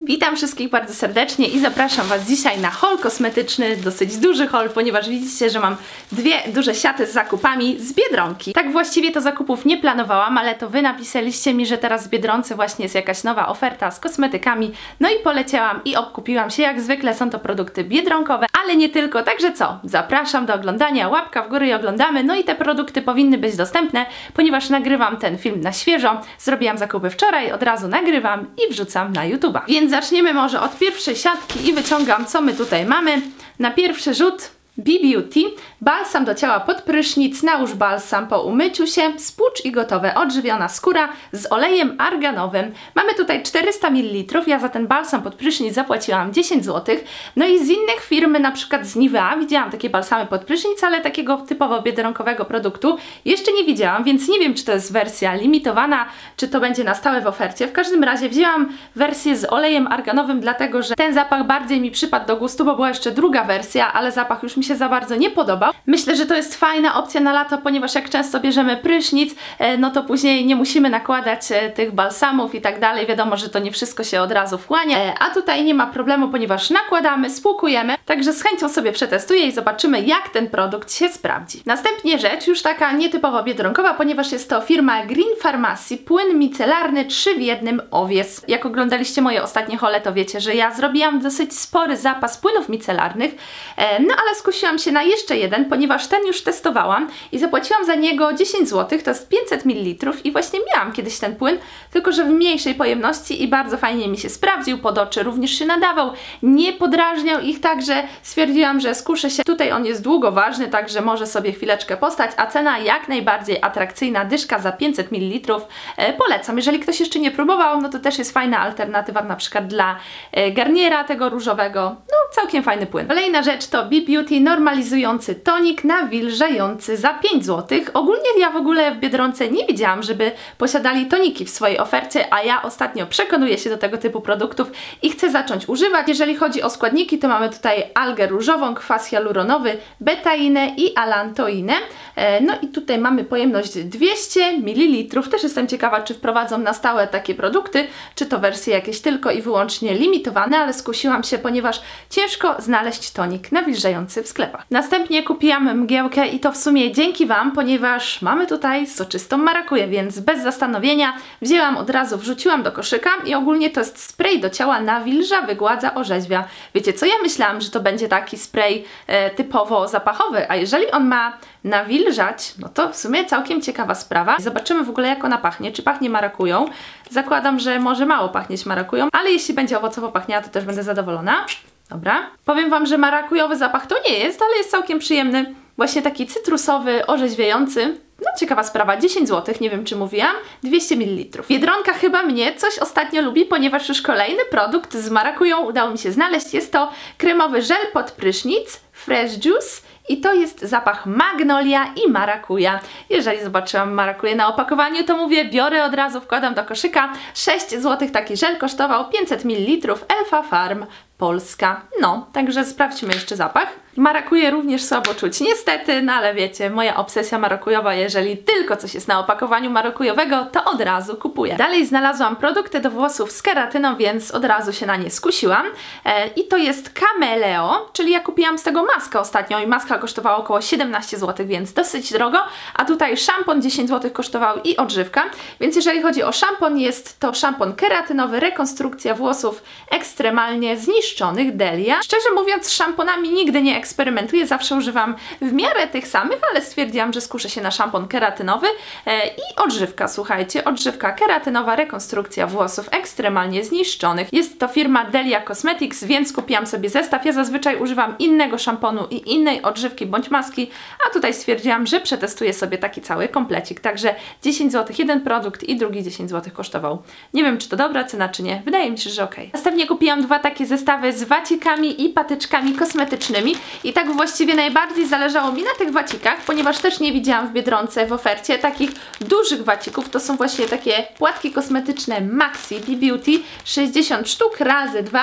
Witam wszystkich bardzo serdecznie i zapraszam Was dzisiaj na haul kosmetyczny, dosyć duży haul, ponieważ widzicie, że mam dwie duże siaty z zakupami z Biedronki. Tak właściwie to zakupów nie planowałam, ale to Wy napisaliście mi, że teraz w Biedronce właśnie jest jakaś nowa oferta z kosmetykami, no i poleciałam i obkupiłam się. Jak zwykle są to produkty biedronkowe, ale nie tylko, także co? Zapraszam do oglądania, łapka w górę i oglądamy. No i te produkty powinny być dostępne, ponieważ nagrywam ten film na świeżo, zrobiłam zakupy wczoraj, od razu nagrywam i wrzucam na YouTube'a. Więc zaczniemy może od pierwszej siatki i wyciągam, co my tutaj mamy. Na pierwszy rzut B-Beauty, balsam do ciała pod prysznic, nałóż balsam po umyciu się, spłucz i gotowe, odżywiona skóra z olejem arganowym. Mamy tutaj 400 ml, ja za ten balsam pod prysznic zapłaciłam 10 zł. No i z innych firm, na przykład z Nivea, widziałam takie balsamy pod prysznic, ale takiego typowo biedronkowego produktu jeszcze nie widziałam, więc nie wiem, czy to jest wersja limitowana, czy to będzie na stałe w ofercie. W każdym razie wzięłam wersję z olejem arganowym, dlatego że ten zapach bardziej mi przypadł do gustu, bo była jeszcze druga wersja, ale zapach już mi się za bardzo nie podobał. Myślę, że to jest fajna opcja na lato, ponieważ jak często bierzemy prysznic, no to później nie musimy nakładać tych balsamów i tak dalej. Wiadomo, że to nie wszystko się od razu wchłania, a tutaj nie ma problemu, ponieważ nakładamy, spłukujemy, także z chęcią sobie przetestuję i zobaczymy, jak ten produkt się sprawdzi. Następnie rzecz już taka nietypowo biedronkowa, ponieważ jest to firma Green Pharmacy, płyn micelarny 3 w 1 Owies. Jak oglądaliście moje ostatnie haule, to wiecie, że ja zrobiłam dosyć spory zapas płynów micelarnych, no ale skusiłam się na jeszcze jeden, ponieważ ten już testowałam i zapłaciłam za niego 10 zł, to jest 500 ml i właśnie miałam kiedyś ten płyn, tylko że w mniejszej pojemności i bardzo fajnie mi się sprawdził, pod oczy również się nadawał, nie podrażniał ich, także stwierdziłam, że skuszę się. Tutaj on jest długoważny, także może sobie chwileczkę postać, a cena jak najbardziej atrakcyjna, dyszka za 500 ml. Polecam, jeżeli ktoś jeszcze nie próbował, no to też jest fajna alternatywa na przykład dla Garniera tego różowego, no całkiem fajny płyn. Kolejna rzecz to B-Beauty normalizujący tonik nawilżający za 5 zł. Ogólnie ja w ogóle w Biedronce nie widziałam, żeby posiadali toniki w swojej ofercie, a ja ostatnio przekonuję się do tego typu produktów i chcę zacząć używać. Jeżeli chodzi o składniki, to mamy tutaj algę różową, kwas hialuronowy, betainę i alantoinę. No i tutaj mamy pojemność 200 ml. Też jestem ciekawa, czy wprowadzą na stałe takie produkty, czy to wersje jakieś tylko i wyłącznie limitowane, ale skusiłam się, ponieważ ciężko znaleźć tonik nawilżający w sklepach. Następnie kupiłam mgiełkę i to w sumie dzięki Wam, ponieważ mamy tutaj soczystą marakuję, więc bez zastanowienia wzięłam od razu, wrzuciłam do koszyka i ogólnie to jest spray do ciała, nawilża, wygładza, orzeźwia. Wiecie co, ja myślałam, że to będzie taki spray typowo zapachowy, a jeżeli on ma nawilżać, no to w sumie całkiem ciekawa sprawa. Zobaczymy w ogóle, jak ona pachnie, czy pachnie marakują. Zakładam, że może mało pachnieć marakują, ale jeśli będzie owocowo pachniała, to też będę zadowolona. Dobra. Powiem Wam, że marakujowy zapach to nie jest, ale jest całkiem przyjemny. Właśnie taki cytrusowy, orzeźwiający. No ciekawa sprawa, 10 zł, nie wiem czy mówiłam, 200 ml. Biedronka chyba mnie coś ostatnio lubi, ponieważ już kolejny produkt z marakują udało mi się znaleźć. Jest to kremowy żel pod prysznic, Fresh Juice. I to jest zapach magnolia i marakuja. Jeżeli zobaczyłam marakuję na opakowaniu, to mówię, biorę od razu, wkładam do koszyka. 6 zł taki żel kosztował, 500 ml, Elfa Farm, Polska. No, także sprawdźmy jeszcze zapach. Marakuję również słabo czuć, niestety, no ale wiecie, moja obsesja marakujowa, jeżeli tylko coś jest na opakowaniu marakujowego, to od razu kupuję. Dalej znalazłam produkty do włosów z keratyną, więc od razu się na nie skusiłam. I to jest Cameleo, czyli ja kupiłam z tego maskę ostatnio i maska kosztowała około 17 zł, więc dosyć drogo, a tutaj szampon 10 zł kosztował i odżywka, więc jeżeli chodzi o szampon, jest to szampon keratynowy, rekonstrukcja włosów ekstremalnie zniszczonych, Delia. Szczerze mówiąc, z szamponami nigdy nie eksperymentuję, zawsze używam w miarę tych samych, ale stwierdziłam, że skuszę się na szampon keratynowy i odżywka, słuchajcie, odżywka keratynowa, rekonstrukcja włosów ekstremalnie zniszczonych. Jest to firma Delia Cosmetics, więc kupiłam sobie zestaw. Ja zazwyczaj używam innego szamponu i innej odżywki bądź maski, a tutaj stwierdziłam, że przetestuję sobie taki cały komplecik, także 10 zł jeden produkt i drugi 10 zł kosztował. Nie wiem, czy to dobra cena, czy nie. Wydaje mi się, że ok. Następnie kupiłam dwa takie zestawy z wacikami i patyczkami kosmetycznymi i tak właściwie najbardziej zależało mi na tych wacikach, ponieważ też nie widziałam w Biedronce w ofercie takich dużych wacików. To są właśnie takie płatki kosmetyczne Maxi B-Beauty, 60 sztuk razy 2.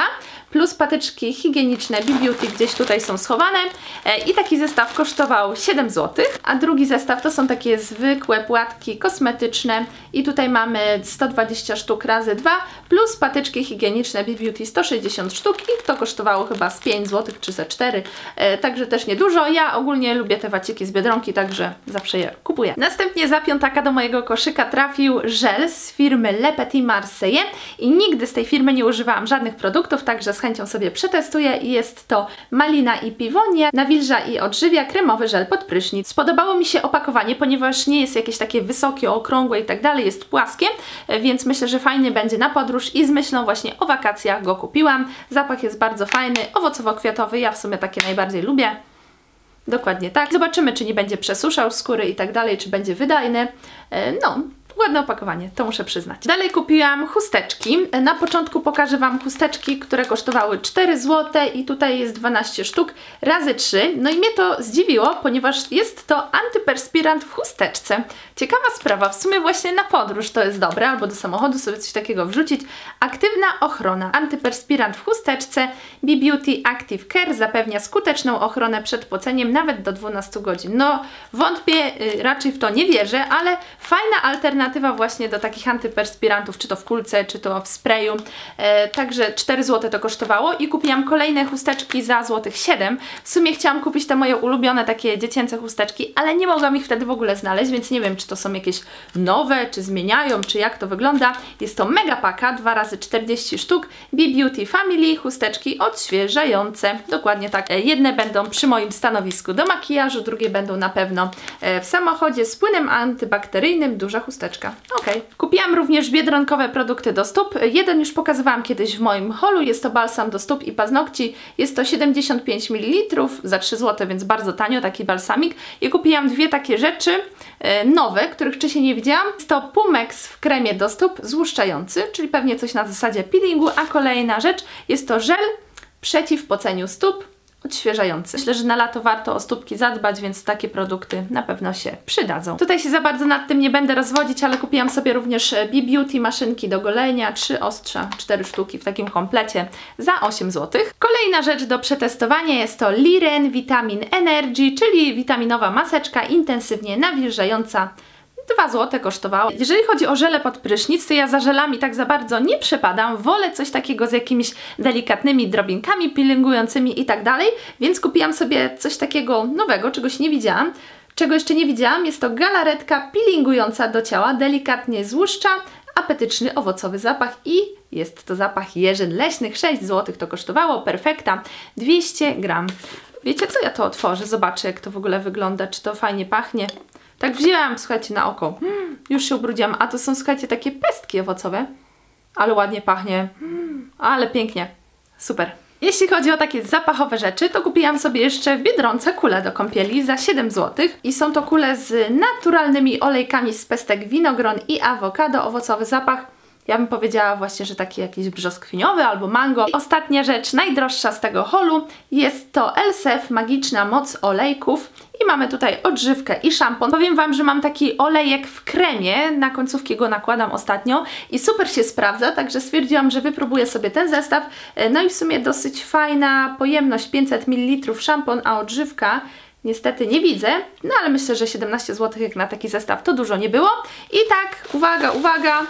plus patyczki higieniczne Beauty gdzieś tutaj są schowane i taki zestaw kosztował 7 zł, a drugi zestaw to są takie zwykłe płatki kosmetyczne i tutaj mamy 120 sztuk razy 2 plus patyczki higieniczne Beauty 160 sztuk i to kosztowało chyba z 5 zł czy ze 4, także też niedużo. Ja ogólnie lubię te waciki z Biedronki, także zawsze je kupuję. Następnie za piątaka do mojego koszyka trafił żel z firmy Le Petit Marseillais i nigdy z tej firmy nie używałam żadnych produktów, także z chęcią sobie przetestuję i jest to malina i piwonia, nawilża i odżywia, kremowy żel pod prysznic. Spodobało mi się opakowanie, ponieważ nie jest jakieś takie wysokie, okrągłe i tak dalej, jest płaskie, więc myślę, że fajny będzie na podróż i z myślą właśnie o wakacjach go kupiłam. Zapach jest bardzo fajny, owocowo-kwiatowy, ja w sumie takie najbardziej lubię. Dokładnie tak. Zobaczymy, czy nie będzie przesuszał skóry i tak dalej, czy będzie wydajny. No, ładne opakowanie, to muszę przyznać. Dalej kupiłam chusteczki. Na początku pokażę Wam chusteczki, które kosztowały 4 zł i tutaj jest 12 sztuk razy 3. No i mnie to zdziwiło, ponieważ jest to antyperspirant w chusteczce. Ciekawa sprawa, w sumie właśnie na podróż to jest dobre, albo do samochodu sobie coś takiego wrzucić. Aktywna ochrona. Antyperspirant w chusteczce Beauty Active Care zapewnia skuteczną ochronę przed poceniem nawet do 12 godzin. No, wątpię, raczej w to nie wierzę, ale fajna alternatywa właśnie do takich antyperspirantów, czy to w kulce, czy to w sprayu. Także 4 zł to kosztowało i kupiłam kolejne chusteczki za złotych 7. W sumie chciałam kupić te moje ulubione takie dziecięce chusteczki, ale nie mogłam ich wtedy w ogóle znaleźć, więc nie wiem, czy to są jakieś nowe, czy zmieniają, czy jak to wygląda. Jest to mega paka, 2 razy 40 sztuk, Beauty Family, chusteczki odświeżające. Dokładnie tak. Jedne będą przy moim stanowisku do makijażu, drugie będą na pewno w samochodzie z płynem antybakteryjnym, duża chusteczka. Ok. Kupiłam również biedronkowe produkty do stóp. Jeden już pokazywałam kiedyś w moim haulu, jest to balsam do stóp i paznokci. Jest to 75 ml za 3 zł, więc bardzo tanio, taki balsamik. I kupiłam dwie takie rzeczy nowe, których wcześniej nie widziałam. Jest to Pumex w kremie do stóp złuszczający, czyli pewnie coś na zasadzie peelingu, a kolejna rzecz jest to żel przeciw poceniu stóp odświeżający. Myślę, że na lato warto o stópki zadbać, więc takie produkty na pewno się przydadzą. Tutaj się za bardzo nad tym nie będę rozwodzić, ale kupiłam sobie również Beauty maszynki do golenia, 3 ostrza, 4 sztuki w takim komplecie za 8 zł. Kolejna rzecz do przetestowania jest to Liren Vitamin Energy, czyli witaminowa maseczka intensywnie nawilżająca. 2 zł kosztowało. Jeżeli chodzi o żele pod prysznic, to ja za żelami tak za bardzo nie przepadam. Wolę coś takiego z jakimiś delikatnymi drobinkami, peelingującymi i tak dalej, więc kupiłam sobie coś takiego nowego, czegoś nie widziałam. Czego jeszcze nie widziałam, jest to galaretka peelingująca do ciała, delikatnie złuszcza, apetyczny, owocowy zapach i jest to zapach jeżyn leśnych. 6 zł to kosztowało, perfekta, 200 gram. Wiecie co, ja to otworzę, zobaczę jak to w ogóle wygląda, czy to fajnie pachnie. Tak wzięłam, słuchajcie, na oko. Już się ubrudziłam. A to są, słuchajcie, takie pestki owocowe. Ale ładnie pachnie. Ale pięknie. Super. Jeśli chodzi o takie zapachowe rzeczy, to kupiłam sobie jeszcze w Biedronce kulę do kąpieli za 7 zł. I są to kule z naturalnymi olejkami z pestek winogron i awokado. Owocowy zapach. Ja bym powiedziała właśnie, że taki jakiś brzoskwiniowy albo mango. I ostatnia rzecz, najdroższa z tego haulu, jest to Elsef Magiczna Moc Olejków. I mamy tutaj odżywkę i szampon. Powiem Wam, że mam taki olejek w kremie, na końcówki go nakładam ostatnio i super się sprawdza, także stwierdziłam, że wypróbuję sobie ten zestaw. No i w sumie dosyć fajna pojemność, 500 ml szampon, a odżywka niestety nie widzę, no ale myślę, że 17 zł jak na taki zestaw to dużo nie było. I tak, uwaga, uwaga,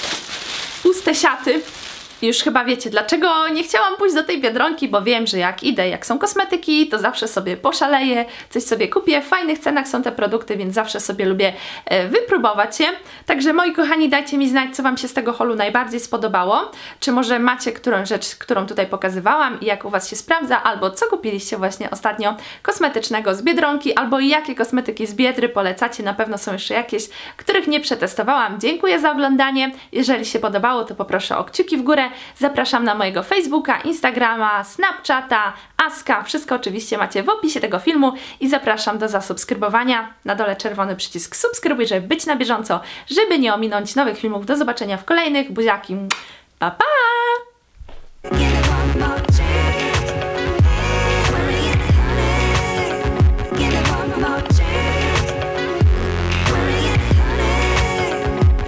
puste siaty. Już chyba wiecie, dlaczego nie chciałam pójść do tej Biedronki, bo wiem, że jak idę, jak są kosmetyki, to zawsze sobie poszaleję, coś sobie kupię. W fajnych cenach są te produkty, więc zawsze sobie lubię wypróbować je. Także moi kochani, dajcie mi znać, co Wam się z tego haulu najbardziej spodobało. Czy może macie którąś rzecz, którą tutaj pokazywałam i jak u Was się sprawdza, albo co kupiliście właśnie ostatnio kosmetycznego z Biedronki, albo jakie kosmetyki z Biedry polecacie. Na pewno są jeszcze jakieś, których nie przetestowałam. Dziękuję za oglądanie. Jeżeli się podobało, to poproszę o kciuki w górę. Zapraszam na mojego Facebooka, Instagrama, Snapchata, Aska. Wszystko oczywiście macie w opisie tego filmu i zapraszam do zasubskrybowania. Na dole czerwony przycisk subskrybuj, żeby być na bieżąco, żeby nie ominąć nowych filmów. Do zobaczenia w kolejnych. Buziaki. Pa, pa!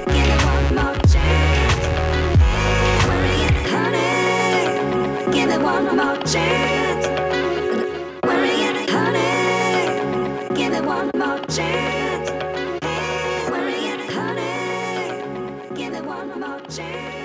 Give it one one more chance. Worrying, honey, give it one more chance. Worrying, honey, give it one more chance.